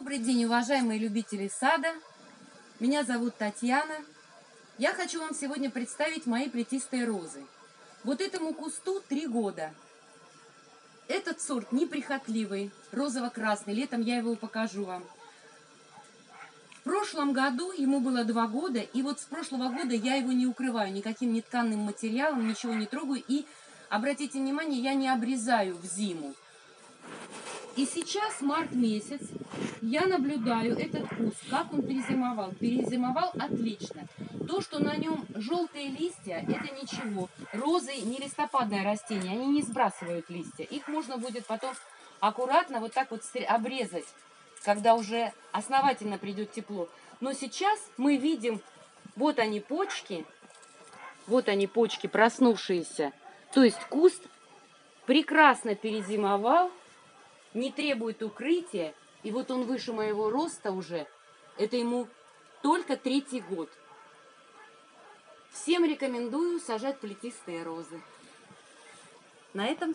Добрый день, уважаемые любители сада. Меня зовут Татьяна. Я хочу вам сегодня представить мои плетистые розы. Вот этому кусту 3 года. Этот сорт неприхотливый, розово-красный. Летом я его покажу вам. В прошлом году ему было 2 года, и вот с прошлого года я его не укрываю никаким ни тканным материалом, ничего не трогаю. И, обратите внимание, я не обрезаю в зиму. И сейчас, март месяц, я наблюдаю этот куст, как он перезимовал. Перезимовал отлично. То, что на нем желтые листья, это ничего. Розы не листопадное растение, они не сбрасывают листья. Их можно будет потом аккуратно вот так вот обрезать, когда уже основательно придет тепло. Но сейчас мы видим, вот они почки проснувшиеся. То есть куст прекрасно перезимовал, не требует укрытия, и вот он выше моего роста уже, это ему только 3-й год. Всем рекомендую сажать плетистые розы. На этом